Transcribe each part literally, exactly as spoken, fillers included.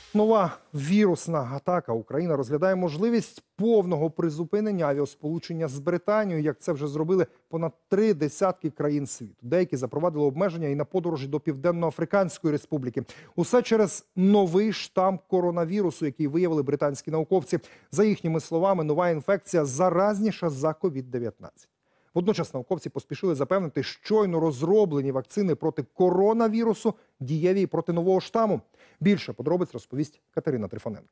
Нова вірусна атака. Україна розглядає можливість повного призупинення авіасполучення з Британією, як це вже зробили понад три десятки країн світу. Деякі запровадили обмеження і на подорожі до Південно-Африканської республіки. Усе через новий штам коронавірусу, який виявили британські науковці. За їхніми словами, нова інфекція заразніша за ковід дев'ятнадцять. Водночас науковці поспішили запевнити, щойно розроблені вакцини проти коронавірусу дієві і проти нового штаму. Більше подробиць розповість Катерина Трифоненко.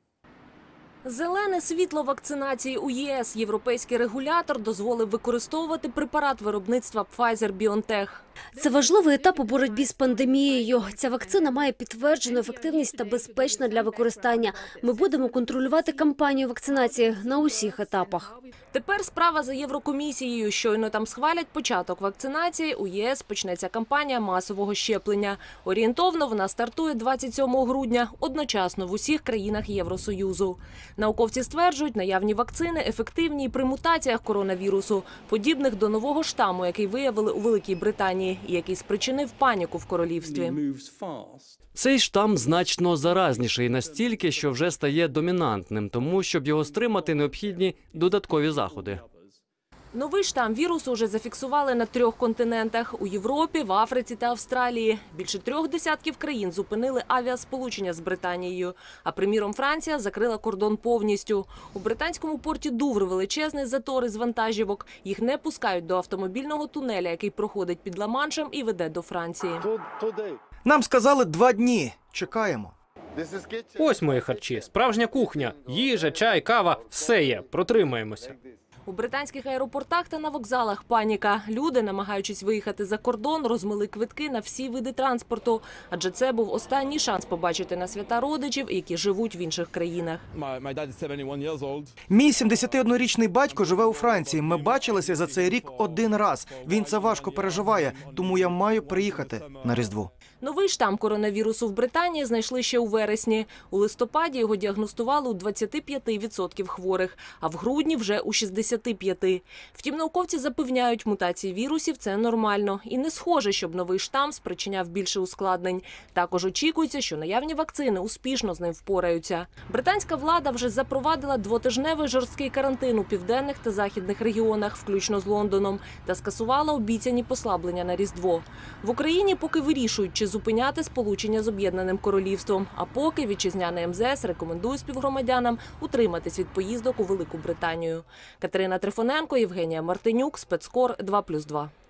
Зелене світло вакцинації у ЄС. Європейський регулятор дозволив використовувати препарат виробництва Pfizer-BioNTech. Це важливий етап у боротьбі з пандемією. Ця вакцина має підтверджену ефективність та безпечна для використання. Ми будемо контролювати кампанію вакцинації на усіх етапах. Тепер справа за Єврокомісією. Щойно там схвалять початок вакцинації, у ЄС почнеться кампанія масового щеплення. Орієнтовно вона стартує двадцять сьомого грудня, одночасно в усіх країнах Євросоюзу. Науковці стверджують, наявні вакцини ефективні і при мутаціях коронавірусу, подібних до нового штаму, який виявили у Великій Британії і який спричинив паніку в королівстві. Цей штам значно заразніший настільки, що вже стає домінантним, тому щоб його стримати, необхідні додаткові заходи. Новий штам вірусу вже зафіксували на трьох континентах – у Європі, в Африці та Австралії. Більше трьох десятків країн зупинили авіасполучення з Британією. А, приміром, Франція закрила кордон повністю. У британському порті Дувр величезний затор із вантажівок. Їх не пускають до автомобільного тунеля, який проходить під Ла-Маншем і веде до Франції. Нам сказали два дні. Чекаємо. Ось мої харчі. Справжня кухня. Їжа, чай, кава – все є. Протримаємося. У британських аеропортах та на вокзалах паніка. Люди, намагаючись виїхати за кордон, розмили квитки на всі види транспорту. Адже це був останній шанс побачити на свята родичів, які живуть в інших країнах. Мій сімдесятиоднорічний батько живе у Франції. Ми бачилися за цей рік один раз. Він це важко переживає, тому я маю приїхати на Різдво. Новий штам коронавірусу в Британії знайшли ще у вересні. У листопаді його діагностували у двадцяти п'яти відсотків хворих, а в грудні вже у шістдесяти п'яти. Втім, науковці запевняють, мутації вірусів – це нормально. І не схоже, щоб новий штам спричиняв більше ускладнень. Також очікується, що наявні вакцини успішно з ним впораються. Британська влада вже запровадила двотижневий жорсткий карантин у південних та західних регіонах, включно з Лондоном, та скасувала обіцяні послаблення на Різдво. В Україні поки вирішують, чи зупиняти сполучення з Об'єднаним Королівством. А поки вітчизняне ем зе ес рекомендує співгромадянам утриматись від поїздок у Велику Британію. Катерина Трифоненко, Євгенія Мартинюк, Спецкор, два плюс два.